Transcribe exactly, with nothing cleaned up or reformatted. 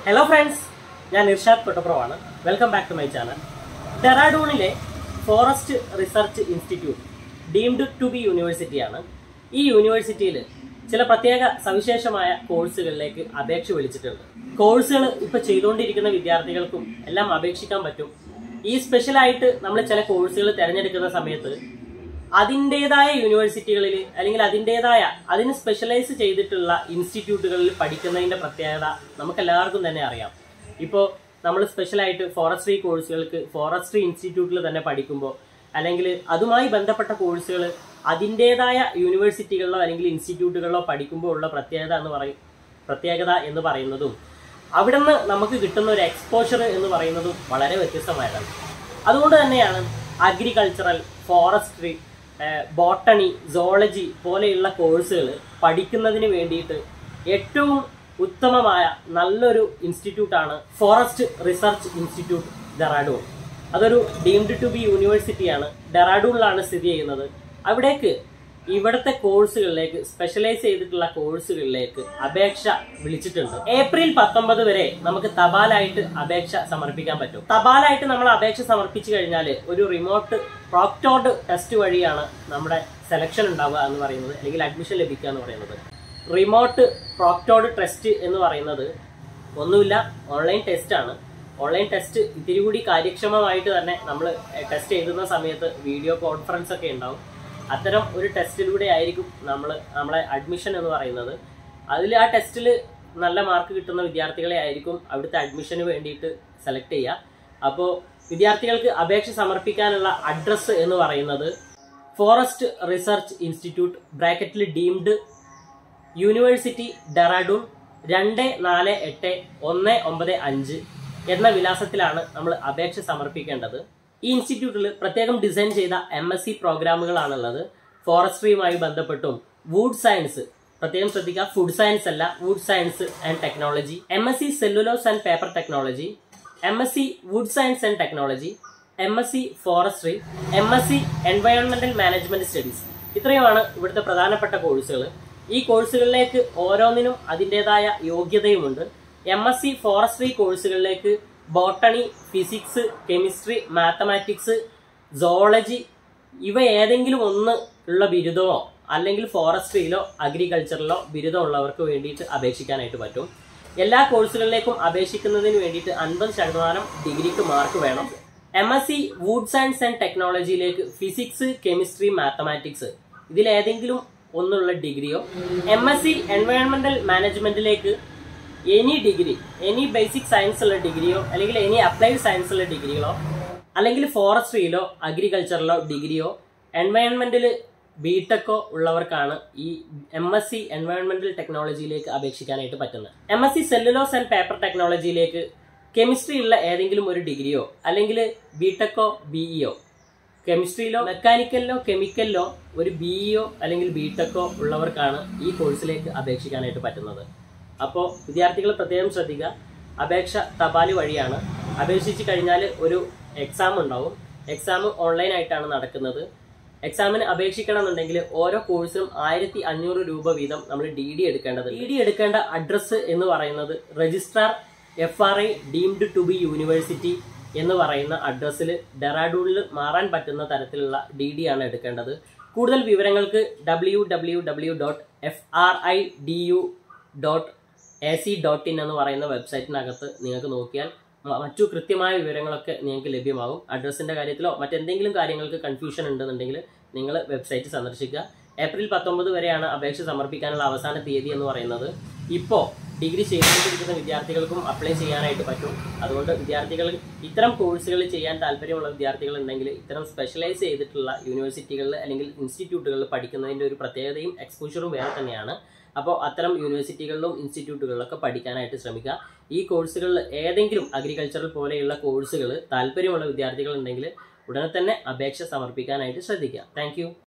Hello friends, I am Irshad Kottapuram. Welcome back to my channel. Dehradunile Forest Research Institute deemed to be university ആണ്. ഈ യൂണിവേഴ്സിറ്റിയിൽ ചില പ്രത്യേക സവിശേഷമായ കോഴ്സുകളിലേക്ക് അപേക്ഷ വിളിച്ചിട്ടുണ്ട്. കോഴ്സുകൾ ഇപ്പോൾ ചെയ്തുകൊണ്ടിരിക്കുന്ന വിദ്യാർത്ഥികൾക്കും എല്ലാം അപേക്ഷിക്കാൻ പറ്റും. ഈ സ്പെഷ്യൽ ആയിട്ട് നമ്മൾ ചില കോഴ്സുകൾ തിരഞ്ഞെടുക്കുന്ന സമയത്ത് അതിൻ്റെതായ യൂണിവേഴ്സിറ്റികളിൽ അല്ലെങ്കിൽ അതിൻ്റെതായ അതിന് സ്പെഷ്യലൈസ് ചെയ്തിട്ടുള്ള ഇൻസ്റ്റിറ്റ്യൂട്ടുകളിൽ പഠിക്കുന്നതിന്റെ പ്രത്യേകത നമുക്ക് എല്ലാവർക്കും തന്നെ അറിയാം. ഇപ്പോൾ നമ്മൾ സ്പെഷ്യലായിട്ട് ഫോറസ്ട്രി കോഴ്സുകൾക്ക് ഫോറസ്ട്രി ഇൻസ്റ്റിറ്റ്യൂട്ടിൽ തന്നെ പഠിക്കുമ്പോൾ അല്ലെങ്കിൽ അതുമായി ബന്ധപ്പെട്ട കോഴ്സുകൾ അതിൻ്റെതായ യൂണിവേഴ്സിറ്റികളിലോ അല്ലെങ്കിൽ ഇൻസ്റ്റിറ്റ്യൂട്ടുകളിലോ പഠിക്കുമ്പോൾ ഉള്ള പ്രത്യേകത എന്ന് പറയും പ്രത്യേകത എന്ന് പറയുന്നതും അവിടെ നിന്ന് നമുക്ക് കിട്ടുന്ന ഒരു എക്സ്പോഷർ എന്ന് പറയുന്നതും വളരെ വ്യത്യസ്തമായതാണ്. അതുകൊണ്ട് തന്നെയാണ് അഗ്രികൾച്ചറൽ, ഫോറസ്ട്രി, ബോട്ടണി, സോളജി പോലെയുള്ള കോഴ്സുകൾ പഠിക്കുന്നതിന് വേണ്ടിയിട്ട് ഏറ്റവും ഉത്തമമായ നല്ലൊരു ഇൻസ്റ്റിറ്റ്യൂട്ടാണ് ഫോറസ്റ്റ് റിസർച്ച് ഇൻസ്റ്റിറ്റ്യൂട്ട് ഡെറാഡൂൺ. അതൊരു ഡീംഡ് ടു ബി യൂണിവേഴ്സിറ്റിയാണ്. ഡെറാഡൂണിലാണ് സ്ഥിതി ചെയ്യുന്നത്. അവിടേക്ക് ഇവിടുത്തെ കോഴ്സുകളിലേക്ക് സ്പെഷ്യലൈസ് ചെയ്തിട്ടുള്ള കോഴ്സുകളിലേക്ക് അപേക്ഷ വിളിച്ചിട്ടുണ്ട്. ഏപ്രിൽ പത്തൊമ്പത് വരെ നമുക്ക് തപാലായിട്ട് അപേക്ഷ സമർപ്പിക്കാൻ പറ്റും. തപാലായിട്ട് നമ്മൾ അപേക്ഷ സമർപ്പിച്ചു കഴിഞ്ഞാൽ ഒരു റിമോട്ട് പ്രോക്ടോർഡ് ടെസ്റ്റ് വഴിയാണ് നമ്മുടെ സെലക്ഷൻ ഉണ്ടാവുക എന്ന് പറയുന്നത്, അല്ലെങ്കിൽ അഡ്മിഷൻ ലഭിക്കുക എന്ന് പറയുന്നത്. റിമോട്ട് പ്രോക്ടോർഡ് ടെസ്റ്റ് എന്ന് പറയുന്നത് ഒന്നുമില്ല, ഓൺലൈൻ ടെസ്റ്റ് ആണ്. ഓൺലൈൻ ടെസ്റ്റ് ഇത്തിരി കൂടി കാര്യക്ഷമമായിട്ട് തന്നെ നമ്മൾ ടെസ്റ്റ് എഴുതുന്ന സമയത്ത് വീഡിയോ കോൺഫറൻസ് ഒക്കെ ഉണ്ടാവും. അത്തരം ഒരു ടെസ്റ്റിലൂടെ ആയിരിക്കും നമ്മൾ നമ്മളെ അഡ്മിഷൻ എന്ന് പറയുന്നത്. അതിൽ ആ ടെസ്റ്റിൽ നല്ല മാർക്ക് കിട്ടുന്ന വിദ്യാർത്ഥികളെ ആയിരിക്കും അവിടുത്തെ അഡ്മിഷന് വേണ്ടിയിട്ട് സെലക്ട് ചെയ്യുക. അപ്പോൾ വിദ്യാർത്ഥികൾക്ക് അപേക്ഷ സമർപ്പിക്കാനുള്ള അഡ്രസ്സ് എന്ന് പറയുന്നത് ഫോറസ്റ്റ് റിസർച്ച് ഇൻസ്റ്റിറ്റ്യൂട്ട് ബ്രാക്കറ്റിൽ ഡീംഡ് യൂണിവേഴ്സിറ്റി ഡെറാഡൂൺ രണ്ട് നാല് എട്ട് ഒന്ന് ഒമ്പത് അഞ്ച് എന്ന വിലാസത്തിലാണ് നമ്മൾ അപേക്ഷ സമർപ്പിക്കേണ്ടത്. ഈ ഇൻസ്റ്റിറ്റ്യൂട്ടിൽ പ്രത്യേകം ഡിസൈൻ ചെയ്ത എം എസ് സി പ്രോഗ്രാമുകളാണുള്ളത്. ഫോറസ്ട്രിയുമായി ബന്ധപ്പെട്ടും വുഡ് സയൻസ്, പ്രത്യേകം ശ്രദ്ധിക്കുക, ഫുഡ് സയൻസ് അല്ല, wood science and technology, M S C cellulose and paper technology, M S C wood science and technology, M S C forestry, M S C എൻവയോൺമെന്റൽ management studies. ഇത്രയുമാണ് ഇവിടുത്തെ പ്രധാനപ്പെട്ട കോഴ്സുകൾ. ഈ കോഴ്സുകളിലേക്ക് ഓരോന്നിനും അതിൻ്റെതായ യോഗ്യതയുമുണ്ട്. എം എസ് സി ഫോറസ്ട്രി കോഴ്സുകളിലേക്ക് botany, physics, chemistry, mathematics, zoology ഇവ ഏതെങ്കിലും ഒന്ന് ഉള്ള ബിരുദമോ അല്ലെങ്കിൽ ഫോറസ്ട്രിയിലോ അഗ്രികൾച്ചറിലോ ബിരുദമുള്ളവർക്ക് വേണ്ടിയിട്ട് അപേക്ഷിക്കാനായിട്ട് പറ്റും. എല്ലാ കോഴ്സുകളിലേക്കും അപേക്ഷിക്കുന്നതിന് വേണ്ടിയിട്ട് അൻപത് ശതമാനം ഡിഗ്രിക്ക് മാർക്ക് വേണം. M S C wood science and ടെക്നോളജിയിലേക്ക് ഫിസിക്സ്, കെമിസ്ട്രി, മാത്തമാറ്റിക്സ് ഇതിലേതെങ്കിലും ഒന്നുള്ള ഡിഗ്രിയോ, എം എസ് സി എൻവയോൺമെന്റൽ മാനേജ്മെന്റിലേക്ക് any degree, any basic science ഉള്ള ഡിഗ്രിയോ അല്ലെങ്കിൽ എനി അപ്ലൈഡ് സയൻസ് ഉള്ള ഡിഗ്രികളോ, അല്ലെങ്കിൽ ഫോറസ്ട്രിയിലോ അഗ്രികൾച്ചറിലോ ഡിഗ്രിയോ, എൻവയോൺമെന്റിൽ ബിടെക്കോ ഉള്ളവർക്കാണ് ഈ എം എസ് സി എൻവയോൺമെന്റൽ ടെക്നോളജിയിലേക്ക് അപേക്ഷിക്കാനായിട്ട് പറ്റുന്നത്. M S C cellulose and paper ടെക്നോളജിയിലേക്ക് കെമിസ്ട്രി ഉള്ള ഏതെങ്കിലും ഒരു ഡിഗ്രിയോ അല്ലെങ്കിൽ ബിടെക്കോ ബിഇഒ, കെമിസ്ട്രിയിലോ മെക്കാനിക്കലിലോ കെമിക്കലിലോ ഒരു ബിഇഒ അല്ലെങ്കിൽ ബിടെക്കോ ഉള്ളവർക്കാണ് ഈ കോഴ്സിലേക്ക് അപേക്ഷിക്കാനായിട്ട് പറ്റുന്നത്. അപ്പോൾ വിദ്യാർത്ഥികൾ പ്രത്യേകം ശ്രദ്ധിക്കുക, അപേക്ഷ തപാൽ വഴിയാണ്. അപേക്ഷിച്ച് കഴിഞ്ഞാൽ ഒരു എക്സാം ഉണ്ടാവും. എക്സാം ഓൺലൈൻ ആയിട്ടാണ് നടക്കുന്നത്. എക്സാമിന് അപേക്ഷിക്കണം എന്നുണ്ടെങ്കിൽ ഓരോ കോഴ്സിനും ആയിരത്തി അഞ്ഞൂറ് രൂപ വീതം നമ്മൾ ഡി ഡി എടുക്കേണ്ടത്. ഡി ഡി എടുക്കേണ്ട അഡ്രസ്സ് എന്ന് പറയുന്നത് registrar F R I deemed to be university എന്ന് പറയുന്ന അഡ്രസ്സിൽ ഡെറാഡൂണിൽ മാറാൻ പറ്റുന്ന തരത്തിലുള്ള ഡി ഡി ആണ് എടുക്കേണ്ടത്. കൂടുതൽ വിവരങ്ങൾക്ക് W W W dot F R I D U dot A C dot in എന്ന് പറയുന്ന വെബ്സൈറ്റിനകത്ത് നിങ്ങൾക്ക് നോക്കിയാൽ മറ്റു കൃത്യമായ വിവരങ്ങളൊക്കെ നിങ്ങൾക്ക് ലഭ്യമാകും. അഡ്രസ്സിന്റെ കാര്യത്തിലോ മറ്റെന്തെങ്കിലും കാര്യങ്ങൾക്ക് കൺഫ്യൂഷൻ ഉണ്ടെന്നുണ്ടെങ്കിൽ നിങ്ങൾ വെബ്സൈറ്റ് സന്ദർശിക്കുക. ഏപ്രിൽ പത്തൊമ്പത് വരെയാണ് അപേക്ഷ സമർപ്പിക്കാനുള്ള അവസാന തീയതി എന്ന് പറയുന്നത്. ഇപ്പോൾ ഡിഗ്രി ചെയ്തുകൊണ്ടിരിക്കുന്ന വിദ്യാർത്ഥികൾക്കും അപ്ലൈ ചെയ്യാനായിട്ട് പറ്റും. അതുകൊണ്ട് വിദ്യാർത്ഥികൾ ഇത്തരം കോഴ്സുകൾ ചെയ്യാൻ താല്പര്യമുള്ള വിദ്യാർത്ഥികൾ ഉണ്ടെങ്കിൽ ഇത്തരം സ്പെഷ്യലൈസ് ചെയ്തിട്ടുള്ള യൂണിവേഴ്സിറ്റികളിൽ അല്ലെങ്കിൽ ഇൻസ്റ്റിറ്റ്യൂട്ടുകളിൽ പഠിക്കുന്നതിൻ്റെ ഒരു പ്രത്യേകതയും എക്സ്പോഷറും വേറെ തന്നെയാണ്. അപ്പോൾ അത്തരം യൂണിവേഴ്സിറ്റികളിലും ഇൻസ്റ്റിറ്റ്യൂട്ടുകളിലൊക്കെ പഠിക്കാനായിട്ട് ശ്രമിക്കുക. ഈ കോഴ്സുകളിൽ ഏതെങ്കിലും അഗ്രികൾച്ചറൽ പോലെയുള്ള കോഴ്സുകൾ താല്പര്യമുള്ള വിദ്യാർത്ഥികൾ ഉണ്ടെങ്കിൽ ഉടനെ തന്നെ അപേക്ഷ സമർപ്പിക്കാനായിട്ട് ശ്രദ്ധിക്കുക. താങ്ക്